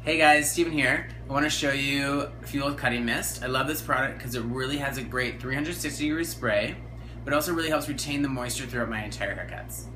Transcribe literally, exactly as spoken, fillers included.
Hey guys, Steven here. I want to show you Fuel Cutting Mist. I love this product because it really has a great three hundred sixty degree spray, but it also really helps retain the moisture throughout my entire haircuts.